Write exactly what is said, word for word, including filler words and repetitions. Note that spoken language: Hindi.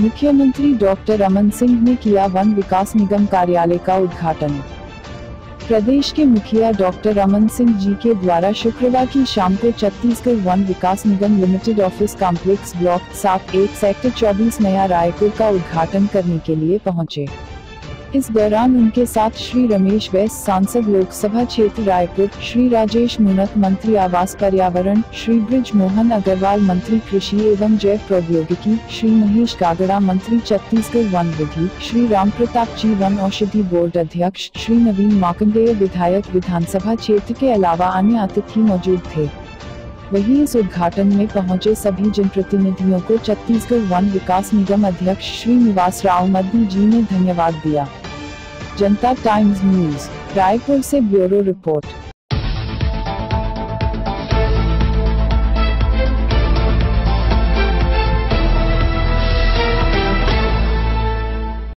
मुख्यमंत्री डॉक्टर रमन सिंह ने किया वन विकास निगम कार्यालय का उद्घाटन। प्रदेश के मुखिया डॉक्टर रमन सिंह जी के द्वारा शुक्रवार की शाम को छत्तीसगढ़ वन विकास निगम लिमिटेड ऑफिस कॉम्प्लेक्स ब्लॉक सात एक सेक्टर चौबीस नया रायपुर का उद्घाटन करने के लिए पहुंचे। इस दौरान उनके साथ श्री रमेश बैस सांसद लोकसभा क्षेत्र रायपुर, श्री राजेश मूणत मंत्री आवास पर्यावरण, श्री ब्रिज मोहन अग्रवाल मंत्री कृषि एवं जैव प्रौद्योगिकी, श्री महेश गागड़ा मंत्री छत्तीसगढ़ वन विधि, श्री राम प्रताप जी वन औषधि बोर्ड अध्यक्ष, श्री नवीन मार्कंडेय विधायक विधानसभा क्षेत्र के अलावा अन्य अतिथि मौजूद थे। वहीं इस उद्घाटन में पहुंचे सभी जनप्रतिनिधियों को छत्तीसगढ़ वन विकास निगम अध्यक्ष श्री निवास राव मद्दी जी ने धन्यवाद दिया। जनता टाइम्स न्यूज रायपुर से ब्यूरो रिपोर्ट।